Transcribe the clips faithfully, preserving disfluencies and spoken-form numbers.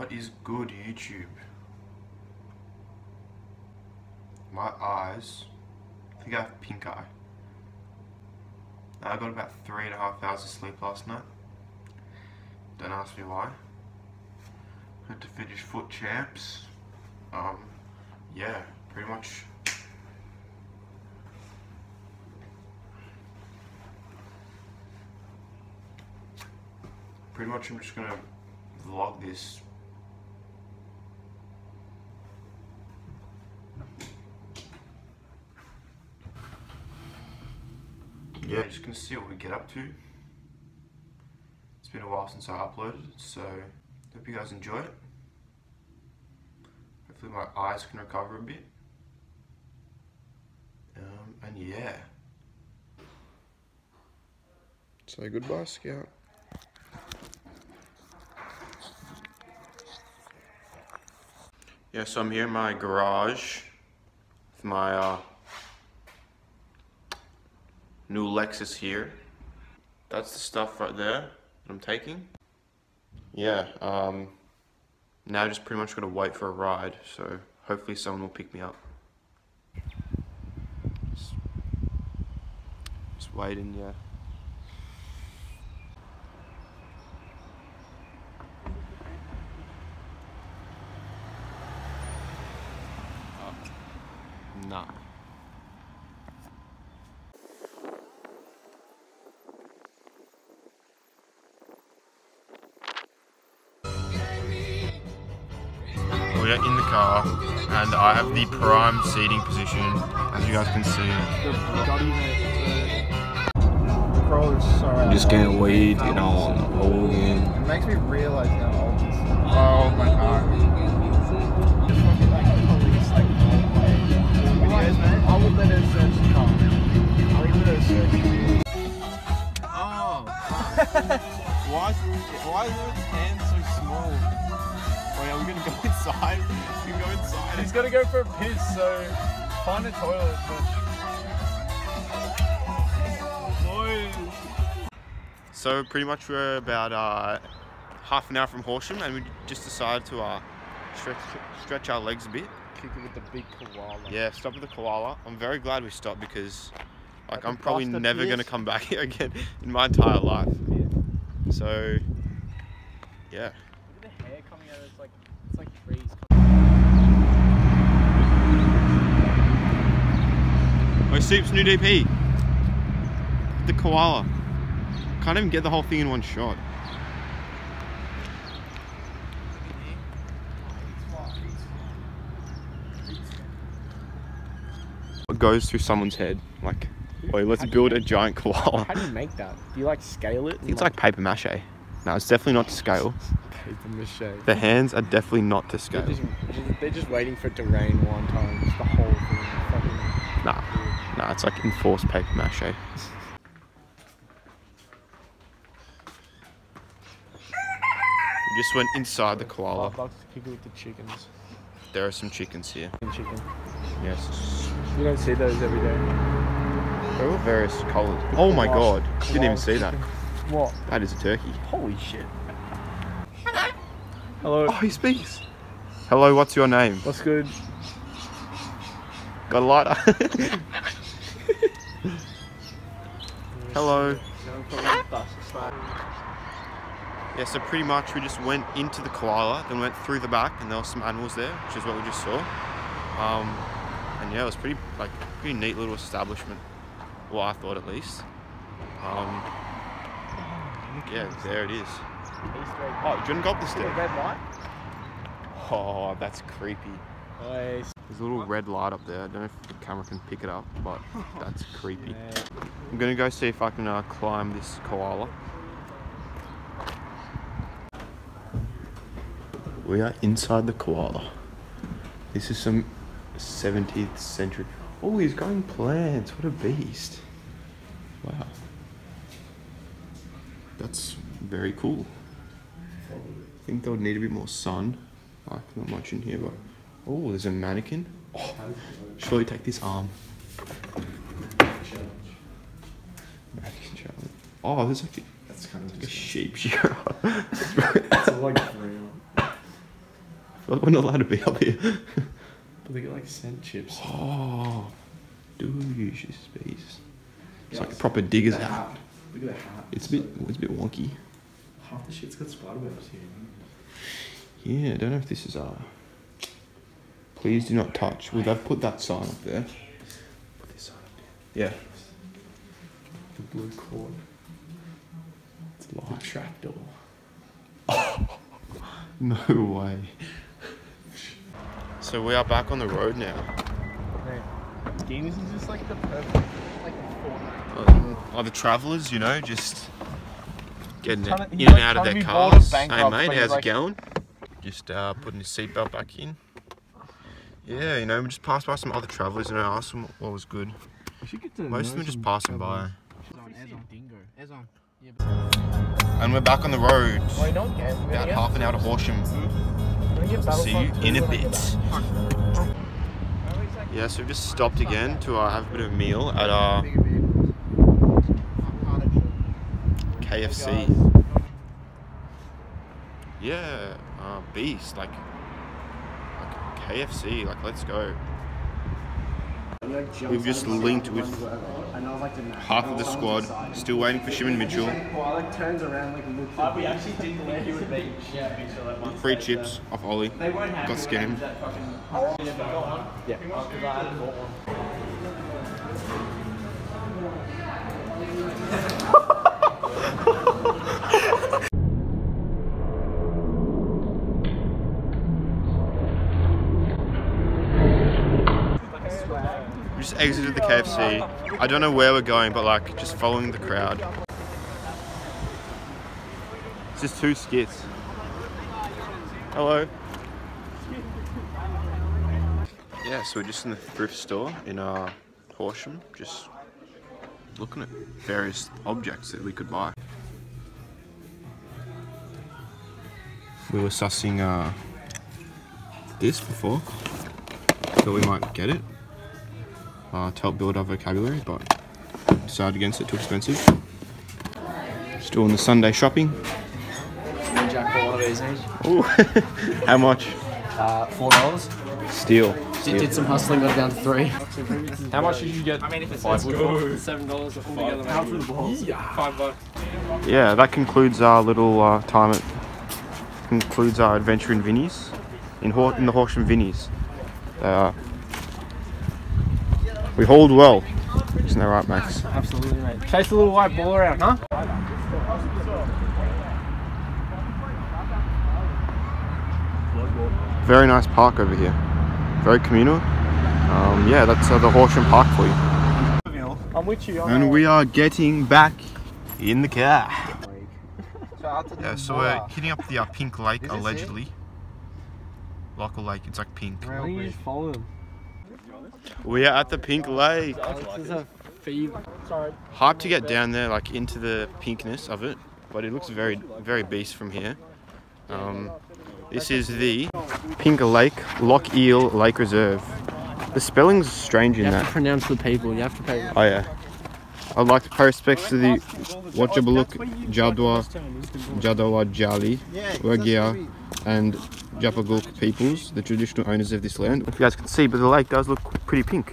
What is good, YouTube? My eyes, I think I have pink eye. I got about three and a half hours of sleep last night. Don't ask me why. Had to finish foot champs. Um, yeah, pretty much. Pretty much I'm just gonna vlog this. Yeah, just gonna see what we get up to. It's been a while since I uploaded, so hope you guys enjoy it. Hopefully my eyes can recover a bit. Um, and yeah. Say goodbye, Scout. Yeah, so I'm here in my garage with my uh, new Lexus here. That's the stuff right there that I'm taking. Yeah, um, now I just pretty much gotta wait for a ride, so hopefully someone will pick me up. Just, just waiting, yeah. Nah. We are in the car, and I have the prime seating position, as you guys can see. I'm just getting weed, you know, on Logan. It makes me realize how old this is. Oh my god. Just fucking like police, like, videos, man. I would let her search the car. I would let her search. Oh, why is, why is his hand so small? Oh yeah, we're gonna go inside. We can go inside. He's gonna go for a piss, so find a toilet. So pretty much we're about uh, half an hour from Horsham, and we just decided to uh, stretch, stretch our legs a bit. Kick it with the big koala. Yeah, stop with the koala. I'm very glad we stopped because like I'm probably never going to come back here again in my entire life. So, yeah. Look at the hair coming out, it's like, it's like trees. Oh, Soup's new D P. The koala. Can't even get the whole thing in one shot. What goes through someone's head? Like, wait, let's build a giant koala. How do you make that? Do you like scale it? I think it's like paper mache. No, it's definitely not to scale. Paper mache. The hands are definitely not to scale. They're just, they're just waiting for it to rain one time. Just the whole thing. Fucking Nah, nah, it's like enforced paper mache. We just went inside the koala. I'd like to kick it with the chickens. There are some chickens here. Chicken. Yes. You don't see those every day. They're all various colours. Oh my god, didn't even see that. What? That is a turkey. Holy shit. Hello. Oh, he speaks. Hello, what's your name? What's good? Got a lighter? Hello. Yeah, so pretty much we just went into the koala, then went through the back, and there were some animals there, which is what we just saw. Um, and yeah, it was pretty like pretty neat little establishment. Well, I thought at least. Um, yeah, there it is. Oh, do you want to go up the stairs? Red light? Oh, that's creepy. Nice. There's a little red light up there. I don't know if the camera can pick it up, but that's creepy. I'm gonna go see if I can uh, climb this koala. We are inside the koala. This is some seventeenth century. Oh, he's growing plants. What a beast. Wow. That's very cool. I think they would need a bit more sun. Like, not much in here, but... Oh, there's a mannequin. Oh, surely take this arm. Mannequin challenge. Oh, there's like a, that's kind of like a sheep shearer. It's like real. Like we're not allowed to be up here. But they get like scent chips. Oh, douche space. It's Yeah, like a proper digger's the hat. hat. Look at the hat. It's a bit, it's a bit wonky. Half the shit's got spider webs here. Yeah, I don't know if this is uh. Please do not touch. Well, they've put that sign up there. Put this sign up there. Yeah. The blue cord. It's The light. trapdoor. No way. So we are back on the road now. Games is just like the perfect, like Fortnite. Um, are the travellers, you know, just getting He's trying to- in he's and like out of trying their to be bored of cars. Hey bankrupt, mate, but he's how's like- it going? Just uh, putting his seatbelt back in. Yeah, you know, we just passed by some other travellers and I asked them what was good. Most of them are just passing by. And we're back on the road. Well, you know what game? About half an hour to Horsham. See you in a bit. Yeah, so we've just stopped again to uh, have a bit of a meal at our K F C. Yeah, uh, beast, like, like K F C, like let's go. We've just linked with half of the squad, still waiting for Shimon Mitchell. Free chips off Ollie. Got scammed. We just exited the K F C. I don't know where we're going, but like just following the crowd. It's just two skits. Hello. Yeah, so we're just in the thrift store in uh, Horsham, just looking at various objects that we could buy. We were sussing uh, this before, thought we might get it uh, to help build our vocabulary, but decided against it, too expensive. Still in the Sunday shopping. Jack for one of these each. Ooh, how much? Uh, four dollars. Steel. Did, did some hustling, got it down to three. How much did you get? I mean, if it's Five. seven dollars altogether, five for the balls. Yeah. Five bucks. Yeah, that concludes our little uh, time at concludes our adventure in Vinnie's, in, Hor in the Horsham Vinnie's. Uh, we hauled well, isn't that right, Max? Absolutely, mate. Chase the little white ball around, huh? Very nice park over here, very communal. Um, yeah, that's uh, the Horsham Park for you. I'm with you. I'm And we are getting back in the car. out to Yeah, so we're hitting up the uh, Pink Lake, allegedly. Lochel Lake, it's like pink. Why don't you just follow them? We are at the Pink Lake. This is a fever. Sorry. Hyped to get down there, like into the pinkness of it, but it looks very, very beast from here. Um, this is the Pink Lake Lochel Lake Reserve. The spelling's strange in You have that. to pronounce the people. You have to pay. Oh yeah. I'd like to pay respects to the Wachabaluk, Jadwa, Jadawa Jali, Wagia, and Japaguk peoples, the traditional owners of this land. If you guys can see, but the lake does look pretty pink.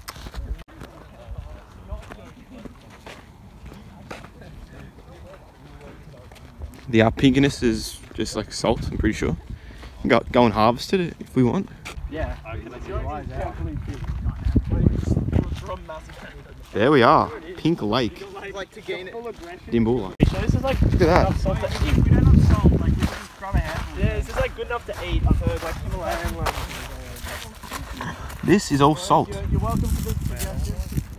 The uh, pinkiness is just like salt, I'm pretty sure. We can go, go and harvest it if we want. Yeah. There we are, Pink Lake, like to gain it. Dimbula. So this is like Look at that. salt to eat. You don't have salt, like you just grab a handful. Yeah, this is like good enough to eat. I've heard like Himalayan like. This is all salt. You're welcome for the suggestion.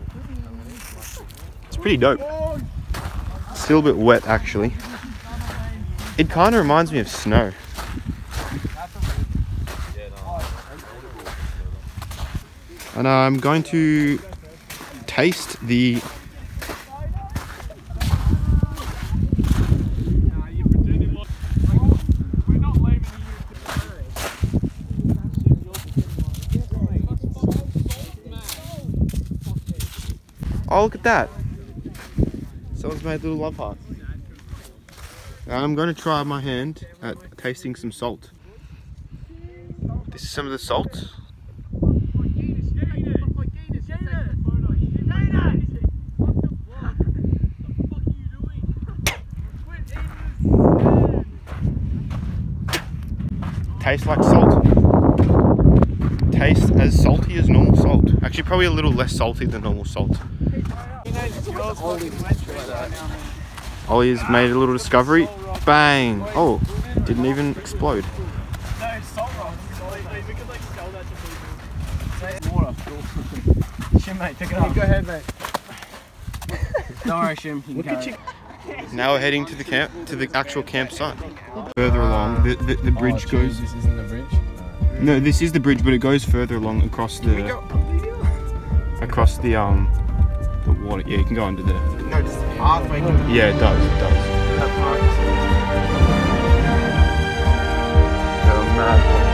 It's pretty dope. Still a bit wet actually. It kind of reminds me of snow. And I'm going to taste the Oh, look at that. Someone's made a little love heart. I'm going to try my hand at tasting some salt. This is some of the salt. Tastes like salt. Tastes as salty as normal salt. Actually, probably a little less salty than normal salt. Ollie's made a little discovery. Bang! Oh, didn't even explode. No, it's salt rocks. We could like sell that to people. Water. Shim, mate, pick it up. Go ahead, mate. Don't worry, Shim. You Look can at you. Now we're heading to the camp, to the actual campsite. Further along, the, the, the bridge oh, goes... This isn't the bridge? No, this is the bridge, but it goes further along across the... Across the, um... the water. Yeah, you can go under there. No, just halfway. Yeah, it does, it does. That park. Oh, man.